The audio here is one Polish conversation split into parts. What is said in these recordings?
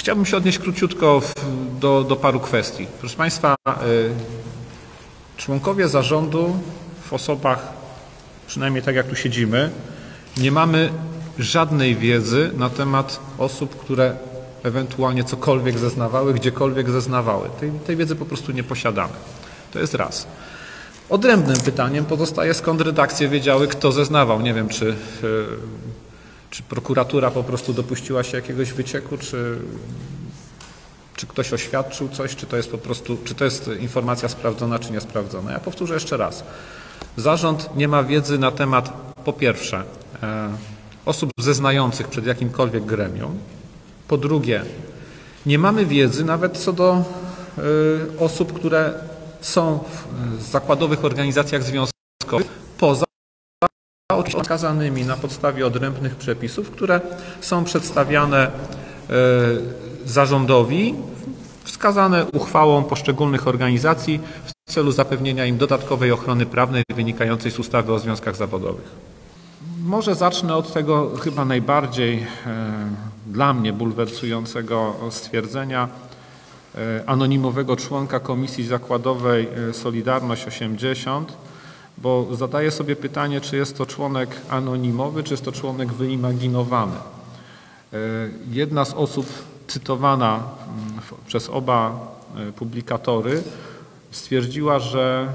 Chciałbym się odnieść króciutko do paru kwestii. Proszę Państwa, członkowie zarządu w osobach, przynajmniej tak jak tu siedzimy, nie mamy żadnej wiedzy na temat osób, które ewentualnie cokolwiek zeznawały, gdziekolwiek zeznawały. Tej wiedzy po prostu nie posiadamy. To jest raz. Odrębnym pytaniem pozostaje, skąd redakcje wiedziały, kto zeznawał. Nie wiem, czy prokuratura po prostu dopuściła się jakiegoś wycieku, czy ktoś oświadczył coś, czy to jest po prostu, czy to jest informacja sprawdzona, czy niesprawdzona. Ja powtórzę jeszcze raz. Zarząd nie ma wiedzy na temat, po pierwsze, osób zeznających przed jakimkolwiek gremium. Po drugie, nie mamy wiedzy nawet co do osób, które są w zakładowych organizacjach związkowych poza wskazanymi na podstawie odrębnych przepisów, które są przedstawiane zarządowi, wskazane uchwałą poszczególnych organizacji w celu zapewnienia im dodatkowej ochrony prawnej wynikającej z ustawy o związkach zawodowych. Może zacznę od tego chyba najbardziej dla mnie bulwersującego stwierdzenia anonimowego członka Komisji Zakładowej Solidarność 80, bo zadaję sobie pytanie, czy jest to członek anonimowy, czy jest to członek wyimaginowany. Jedna z osób cytowana przez oba publikatory stwierdziła, że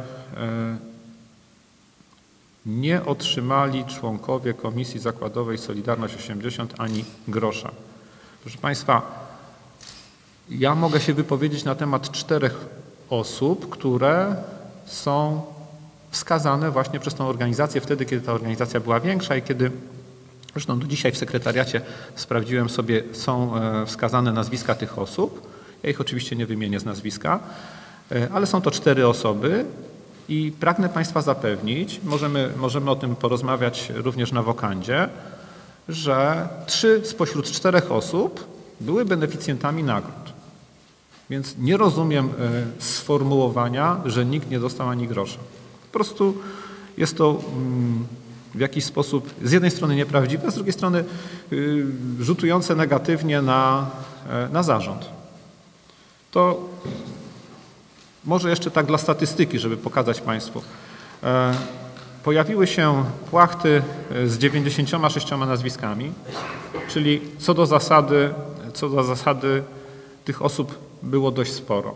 nie otrzymali członkowie Komisji Zakładowej Solidarność 80 ani grosza. Proszę Państwa, ja mogę się wypowiedzieć na temat 4 osób, które są wskazane właśnie przez tą organizację wtedy, kiedy ta organizacja była większa i kiedy, zresztą do dzisiaj w sekretariacie sprawdziłem sobie, są wskazane nazwiska tych osób. Ja ich oczywiście nie wymienię z nazwiska, ale są to 4 osoby i pragnę Państwa zapewnić, możemy o tym porozmawiać również na wokandzie, że 3 spośród 4 osób były beneficjentami nagród. Więc nie rozumiem sformułowania, że nikt nie dostał ani grosza. Po prostu jest to w jakiś sposób z jednej strony nieprawdziwe, a z drugiej strony rzutujące negatywnie na zarząd. To może jeszcze tak dla statystyki, żeby pokazać Państwu. Pojawiły się płachty z 96 nazwiskami, czyli co do zasady tych osób było dość sporo.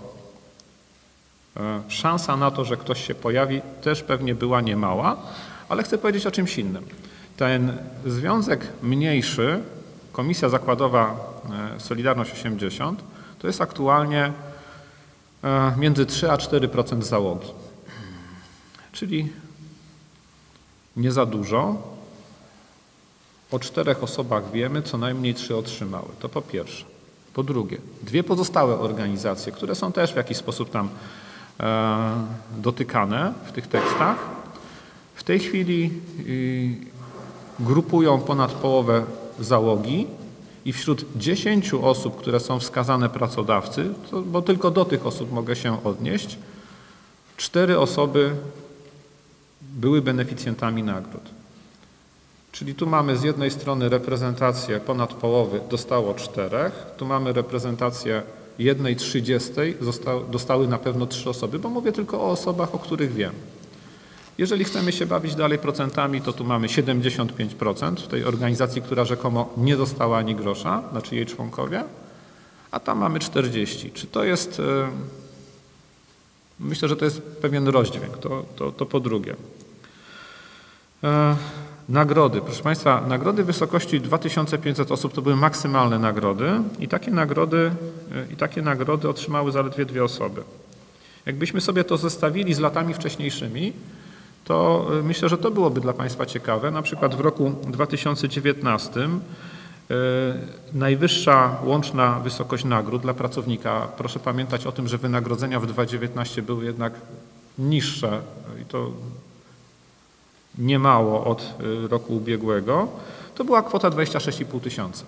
Szansa na to, że ktoś się pojawi, też pewnie była niemała, ale chcę powiedzieć o czymś innym. Ten związek mniejszy, Komisja Zakładowa Solidarność 80, to jest aktualnie między 3 a 4% załogi. Czyli nie za dużo. O 4 osobach wiemy, co najmniej 3 otrzymały. To po pierwsze. Po drugie, 2 pozostałe organizacje, które są też w jakiś sposób tam dotykane w tych tekstach, w tej chwili grupują ponad połowę załogi i wśród 10 osób, które są wskazane pracodawcy, bo tylko do tych osób mogę się odnieść, 4 osoby były beneficjentami nagród. Czyli tu mamy z jednej strony reprezentację ponad połowy, dostało 4, tu mamy reprezentację 1/30, dostały na pewno 3 osoby, bo mówię tylko o osobach, o których wiem. Jeżeli chcemy się bawić dalej procentami, to tu mamy 75% w tej organizacji, która rzekomo nie dostała ani grosza, znaczy jej członkowie, a tam mamy 40%. Czy to jest, myślę, że to jest pewien rozdźwięk, to po drugie. Nagrody. Proszę Państwa, nagrody w wysokości 2500 osób to były maksymalne nagrody i takie nagrody otrzymały zaledwie 2 osoby. Jakbyśmy sobie to zestawili z latami wcześniejszymi, to myślę, że to byłoby dla Państwa ciekawe. Na przykład w roku 2019 najwyższa łączna wysokość nagród dla pracownika, proszę pamiętać o tym, że wynagrodzenia w 2019 były jednak niższe i to niemało od roku ubiegłego, to była kwota 26,5 tysiąca.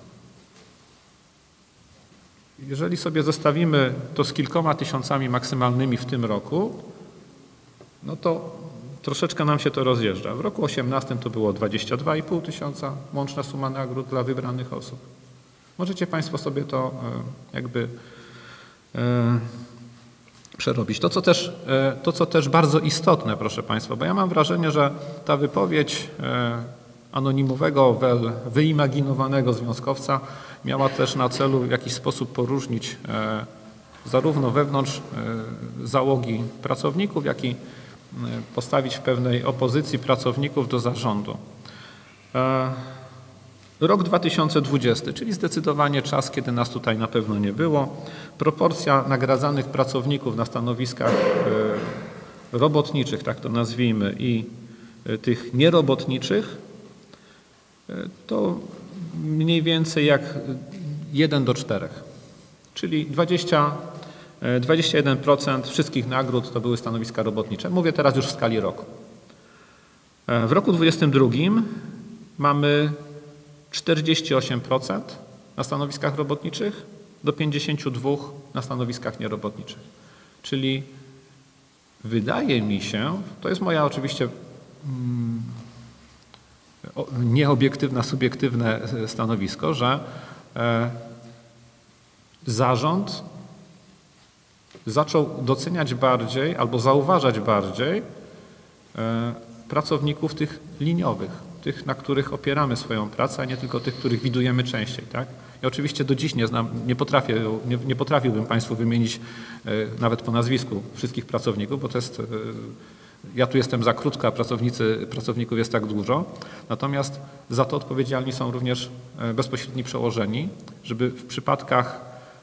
Jeżeli sobie zestawimy to z kilkoma tysiącami maksymalnymi w tym roku, no to troszeczkę nam się to rozjeżdża. W roku 2018 to było 22,5 tysiąca łączna suma nagród dla wybranych osób. Możecie Państwo sobie to jakby przerobić. To, co też bardzo istotne, proszę Państwa, bo ja mam wrażenie, że ta wypowiedź anonimowego, wyimaginowanego związkowca miała też na celu w jakiś sposób poróżnić zarówno wewnątrz załogi pracowników, jak i postawić w pewnej opozycji pracowników do zarządu. Rok 2020, czyli zdecydowanie czas, kiedy nas tutaj na pewno nie było. Proporcja nagradzanych pracowników na stanowiskach robotniczych, tak to nazwijmy, i tych nierobotniczych to mniej więcej jak 1:4, czyli 21% wszystkich nagród to były stanowiska robotnicze. Mówię teraz już w skali roku. W roku 2022 mamy 48% na stanowiskach robotniczych do 52% na stanowiskach nierobotniczych. Czyli wydaje mi się, to jest moja oczywiście nieobiektywne, subiektywne stanowisko, że zarząd zaczął doceniać bardziej albo zauważać bardziej pracowników tych liniowych, tych, na których opieramy swoją pracę, a nie tylko tych, których widujemy częściej. Tak? Ja oczywiście do dziś nie znam, nie potrafiłbym Państwu wymienić nawet po nazwisku wszystkich pracowników, bo to jest, ja tu jestem za krótko, a pracowników jest tak dużo. Natomiast za to odpowiedzialni są również bezpośredni przełożeni, żeby w przypadkach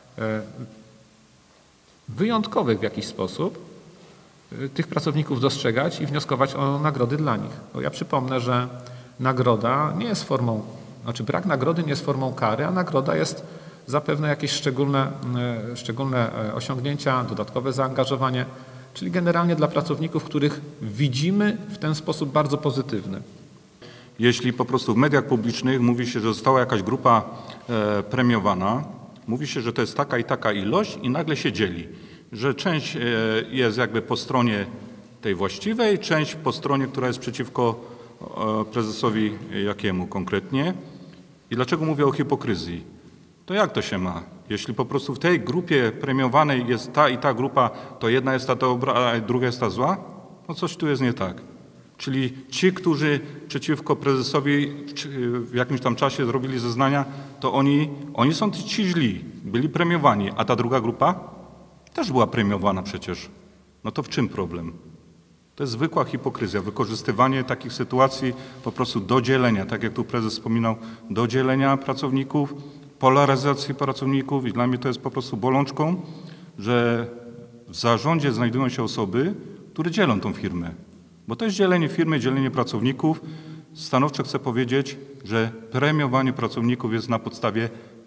wyjątkowych w jakiś sposób tych pracowników dostrzegać i wnioskować o nagrody dla nich. Bo ja przypomnę, że nagroda nie jest formą, znaczy brak nagrody nie jest formą kary, a nagroda jest zapewne jakieś szczególne osiągnięcia, dodatkowe zaangażowanie, czyli generalnie dla pracowników, których widzimy w ten sposób bardzo pozytywny. Jeśli po prostu w mediach publicznych mówi się, że została jakaś grupa premiowana, mówi się, że to jest taka i taka ilość i nagle się dzieli, że część jest jakby po stronie tej właściwej, część po stronie, która jest przeciwko prezesowi Jakiemu konkretnie. I dlaczego mówię o hipokryzji? To jak to się ma? Jeśli po prostu w tej grupie premiowanej jest ta i ta grupa, to jedna jest ta dobra, a druga jest ta zła? No coś tu jest nie tak. Czyli ci, którzy przeciwko prezesowi w jakimś tam czasie zrobili zeznania, to oni są ci źli, byli premiowani, a ta druga grupa też była premiowana przecież. No to w czym problem? To jest zwykła hipokryzja, wykorzystywanie takich sytuacji po prostu do dzielenia, tak jak tu prezes wspominał, do dzielenia pracowników, polaryzacji pracowników i dla mnie to jest po prostu bolączką, że w zarządzie znajdują się osoby, które dzielą tą firmę. Bo to jest dzielenie firmy, dzielenie pracowników. Stanowczo chcę powiedzieć, że premiowanie pracowników jest na podstawie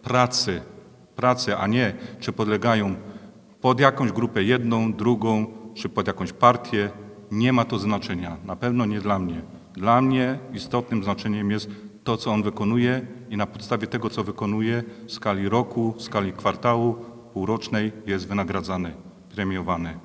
pracy, a nie czy podlegają pod jakąś grupę jedną, drugą, czy pod jakąś partię. Nie ma to znaczenia. Na pewno nie dla mnie. Dla mnie istotnym znaczeniem jest to, co on wykonuje i na podstawie tego, co wykonuje w skali roku, w skali kwartału, półrocznej jest wynagradzany, premiowany.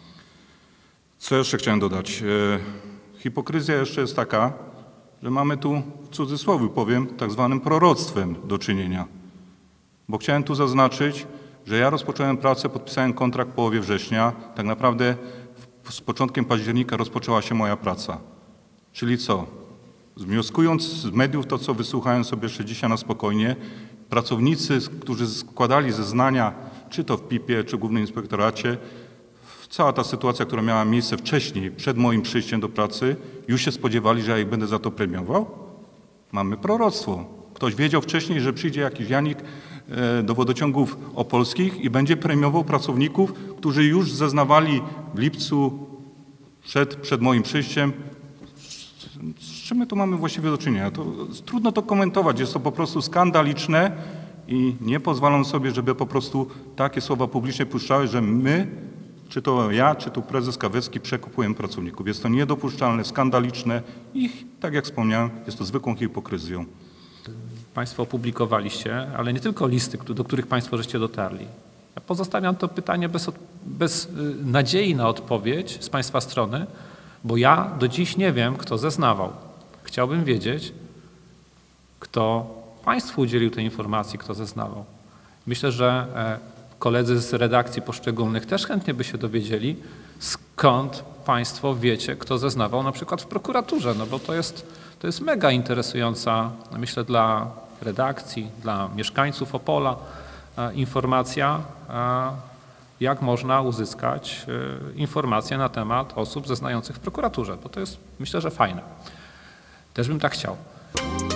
Co jeszcze chciałem dodać? Hipokryzja jeszcze jest taka, że mamy tu, w cudzysłowie powiem, tak zwanym proroctwem do czynienia. Bo chciałem tu zaznaczyć, że ja rozpocząłem pracę, podpisałem kontrakt w połowie września. Tak naprawdę z początkiem października rozpoczęła się moja praca. Czyli co? Wnioskując z mediów to, co wysłuchałem sobie jeszcze dzisiaj na spokojnie, pracownicy, którzy składali zeznania, czy to w PIP-ie, czy w Głównym Inspektoracie, cała ta sytuacja, która miała miejsce wcześniej, przed moim przyjściem do pracy, już się spodziewali, że ja ich będę za to premiował? Mamy proroctwo. Ktoś wiedział wcześniej, że przyjdzie jakiś Janik do wodociągów opolskich i będzie premiował pracowników, którzy już zeznawali w lipcu przed moim przyjściem. Z czym my tu mamy właściwie do czynienia? Trudno to komentować, jest to po prostu skandaliczne i nie pozwalam sobie, żeby po prostu takie słowa publicznie puszczały, że my, czy to ja, czy tu prezes Kawecki przekupujemy pracowników. Jest to niedopuszczalne, skandaliczne i tak jak wspomniałem, jest to zwykłą hipokryzją. Państwo opublikowaliście, ale nie tylko listy, do których Państwo żeście dotarli. Ja pozostawiam to pytanie bez nadziei na odpowiedź z Państwa strony, bo ja do dziś nie wiem, kto zeznawał. Chciałbym wiedzieć, kto Państwu udzielił tej informacji, kto zeznawał. Myślę, że koledzy z redakcji poszczególnych też chętnie by się dowiedzieli, skąd Państwo wiecie, kto zeznawał na przykład w prokuraturze, no bo to jest mega interesująca, myślę, dla redakcji, dla mieszkańców Opola informacja, jak można uzyskać informacje na temat osób zeznających w prokuraturze, bo to jest, myślę, że fajne. Też bym tak chciał.